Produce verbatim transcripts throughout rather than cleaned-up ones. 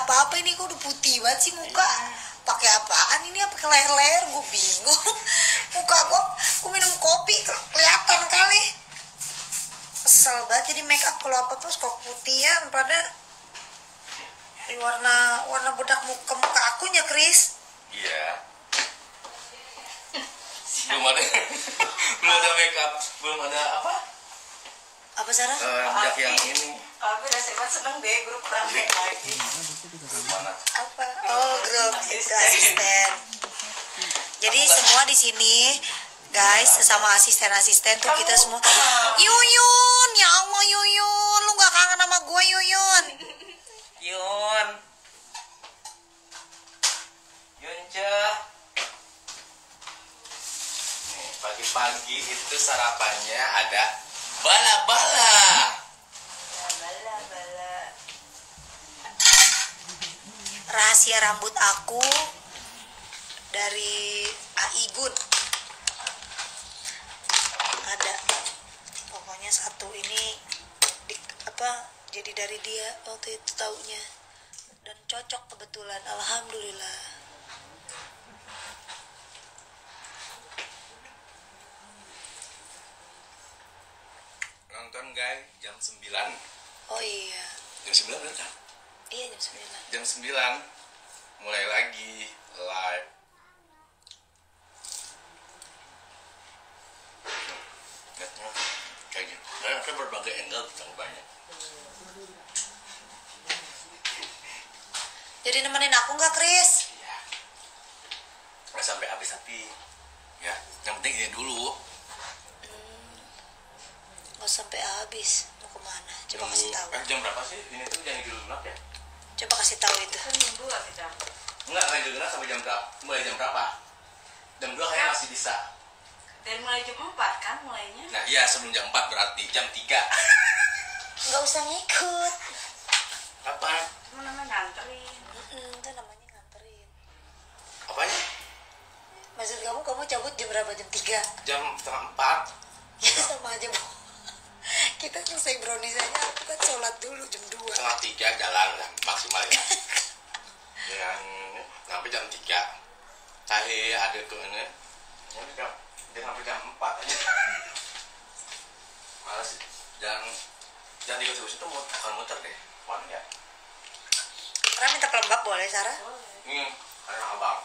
apa-apa ini, kok udah putih banget sih muka. Pakai apaan ini? Apa pakai leher-leher? Gue bingung. Muka gue, gue minum kopi kelihatan kali. Kesel banget jadi make up kalau apa terus kok putihan pada di warna warna bedak muka muka akunya, Chris. Iya. Belum ada, belum ada make up, belum ada apa? Apa Sarah? Uh, bedak yang ini. Aku udah sangat seneng deh grup rame lagi. Mana? Apa? Oh, grup itu asisten. Jadi semua di sini guys, sesama asisten-asisten tuh kita semua Yuyun, ya Allah Yuyun, lu gak kangen sama gue Yuyun? Yun. Yunca. Nih, pagi-pagi itu sarapannya ada bala-bala. Ya, bala-bala. Rahasia rambut aku dari Aigun. Ada pokoknya satu ini di, apa jadi dari dia waktu itu taunya dan cocok kebetulan, alhamdulillah. Nonton guys jam sembilan. Oh iya, Jam sembilan bener kan? iya jam sembilan. Jam sembilan mulai lagi live. Lihatnya kayak gitu. Saya saya berbagai angle terlalu banyak. Jadi nemenin aku nggak, Chris? Iya. Nggak sampai habis tapi ya. Yang penting ini dulu. Nggak sampai habis. Mau kemana? Coba Nunggu- kasih tahu. Eh, jam berapa sih? Ini tuh jam genap ya? Coba kasih tahu itu. Kan jam dua kita. Enggak, ganjil genap sampai jam berapa? Mulai jam berapa? Jam dua kayaknya masih bisa. Dari mulai jam empat kan mulainya. Nah iya sebelum jam empat berarti jam tiga. Nggak usah ngikut. Apa? Cuma namanya nganterin. Mm-mm, itu namanya nganterin. Apanya? Maksud kamu kamu cabut jam berapa? Jam tiga? Jam setengah empat. Ya sama aja, Bu. Kita selesai brownies aja, aku kan sholat dulu jam dua. Setengah tiga jalan lah maksimal ya. Yang sampai jam tiga. Cari ada tuh ini. Ini jam dia sampai jam empat aja. Malas sih. Jangan jangan tiga terus itu mau akan muter deh. Mana ya? Orang minta pelembab boleh, Sarah? Ini karena abang.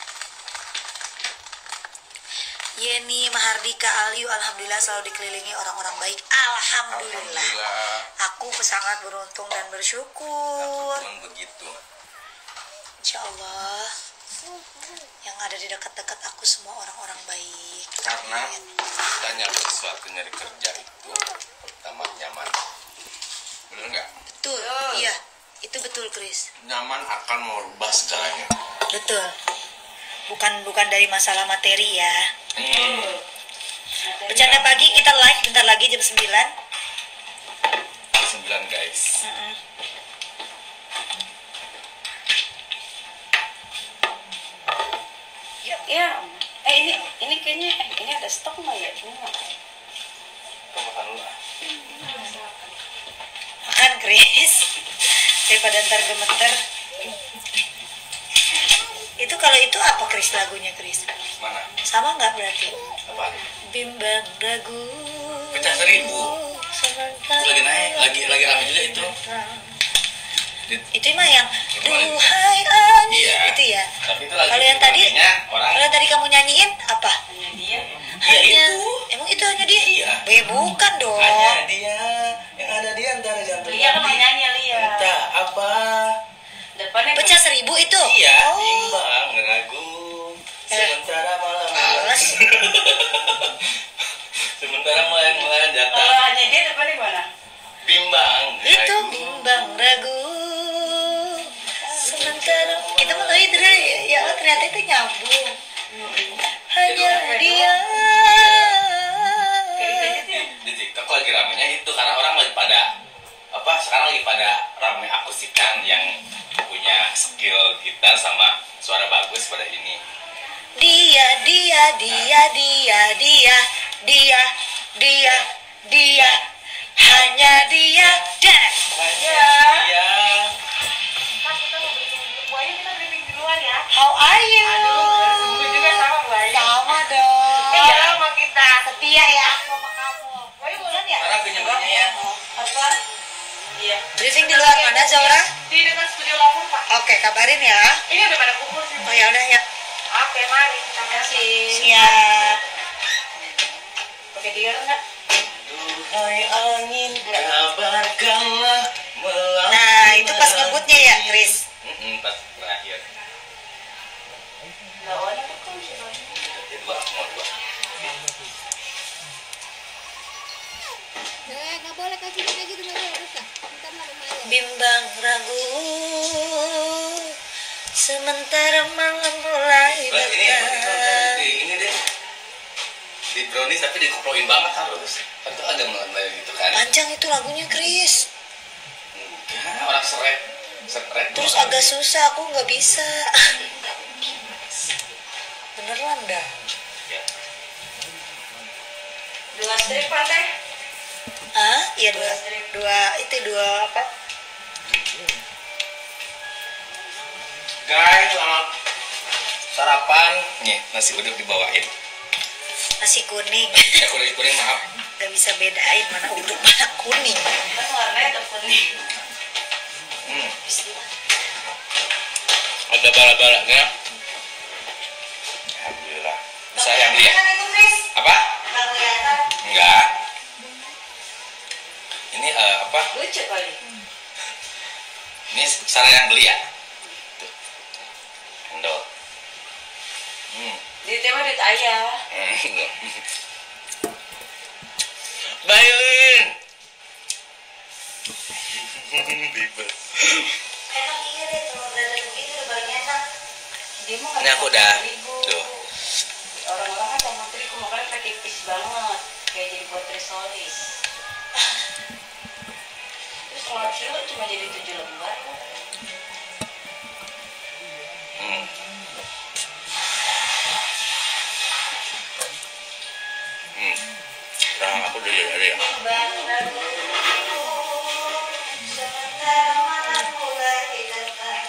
Yeni Mahardika Aliu, alhamdulillah selalu dikelilingi orang-orang baik. Alhamdulillah. Alhamdulillah. Aku sangat beruntung dan bersyukur. Memang begitu. Insya Allah yang ada di dekat-dekat aku semua orang-orang baik. Karena Amin. kita nyari sesuatu, nyari kerja itu pertama nyaman. Bener nggak? Betul, iya. Itu betul, Chris. Nyaman akan merubah segalanya. Betul. Bukan bukan dari masalah materi ya. Hmm. Bercanda pagi kita live bentar lagi jam sembilan. Sembilan guys. Mm-mm. Ya, ya. Eh ini ini kayaknya eh, ini ada stok nggak ya? Ini nggak. Kita makan dulu lah. Makan, Chris. Daripada ntar gemeter. Itu kalau itu apa, Chris, lagunya, Chris? Mana? Sama nggak berarti? Apa? Bimbang ragu. Pecah seribu. Itu lagi naik, lagi lagi rame juga itu. Di- Itu mah yang Itu mah- duhai anjing. Iya. Itu ya. Tapi itu lagi Kalau yang tadi, ramenya orang. kalau yang tadi kamu nyanyiin apa? Hanya dia. Iya, Hanya, itu. emang itu hanya dia? Iya. Eh, bukan dong. Hanya dia yang ada di antara jantung. Lia kan mau nyanyi Lia. Entah apa. Depannya Pecah seribu itu? Iya, Oh. bimbang ragu. Sementara malam Males. Sementara malam-malam kalau datang. hanya dia depannya mana? Bimbang. Itu ragu. bimbang ragu. Sementara kita mau tahu itu deh, ya ternyata itu nyambung. Hanya dia. Di TikTok lagi ramenya itu karena orang lagi pada apa sekarang lagi pada rame akustikan yang punya skill gitar sama suara bagus pada ini. Dia, dia, dia, dia, dia, dia, dia, dia, hanya dia, dan Hanya dia. Kan kita mau Briefing di luar mana, Zora? Di dekat studio lapor, Pak. Oke, kabarin ya. Ini udah pada kumpul sih. Oh ya udah ya. Oke, mari. Terima kasih. Siap. Pakai dior enggak? Duhai angin, kabarkanlah melalui. Nah, itu pas ngebutnya ya, Chris. Mm-mm, pas terakhir. Lawannya betul sih, Bang. Ya, dua, mau dua. Eh, nggak boleh kasih kayak gitu nggak boleh buka. Kita mau lumayan. Bimbang ragu, sementara malam mulai Bah, ini datang. di ini deh. Di brownies tapi dikoploin banget harus. Kan tuh agak melalui gitu kan. Panjang itu lagunya, Chris. Enggak, orang seret. Seret. Terus agak susah, aku nggak bisa. Beneran dah. Ya. Dua strip, Pak, teh. Ah, iya dua, dua itu dua apa? Guys, selamat sarapan. Nih, nasi uduk dibawain. Nasi kuning. Ya kuning kuning maaf. Gak bisa bedain mana uduk mana kuning. Kan warnanya udah kuning. Hmm. Bismillah. Ada bala-balanya. Alhamdulillah. Saya yang beli ya? Itu, Chris. Apa? Nggak kelihatan. Enggak. Ini eh, apa? Lucu kali. Ini Sarah yang beli ya? Tuh. Endol. Hmm. Di tema duit ayah. Hmm. Bailin. Bibel. Enak iya deh, telur dadar begitu udah paling enak. Dia mah Ini aku udah. Tuh. Orang-orang kan tomat terigu makanya pakai tipis banget. Kayak jadi buat risoles. Terus telur kilo cuma jadi tujuh lembar. Hmm. Hmm. Sekarang aku udah jadi ya. Bimbang ragu, sementara malam mulai datang.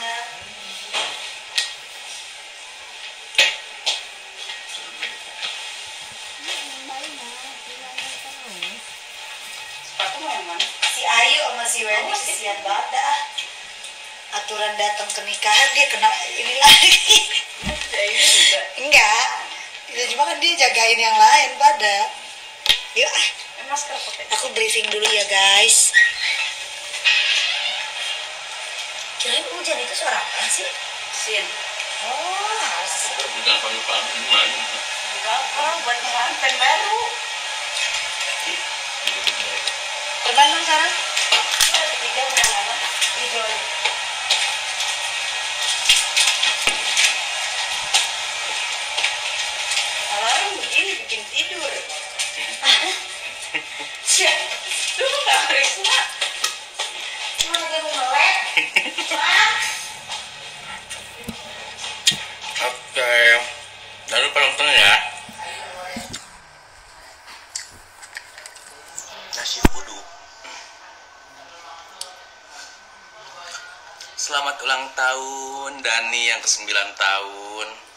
Sepatu mau yang mana? Si Ayu sama si Wendy kesian banget dah. Aturan datang ke nikahan dia kena ini lagi. Ya ini juga. Enggak. Ya, cuma kan dia jagain yang lain pada. Yuk ah, Eh, masker pakai. aku briefing dulu ya guys. Kirain hujan itu suara apa sih? Sin. Oh, asik. Bukan pagi-pagi gimana? Enggak, orang buat pengantin baru. Teman dong sekarang? Ini ada tiga udah lama. Hijau aja. Alarm begini bikin tidur. Siap. Lu nggak Krisna. Cuma lagi mau melek. Mah. Oke. Lalu penonton ya. Nasi uduk. Selamat ulang tahun Dani yang kesembilan tahun.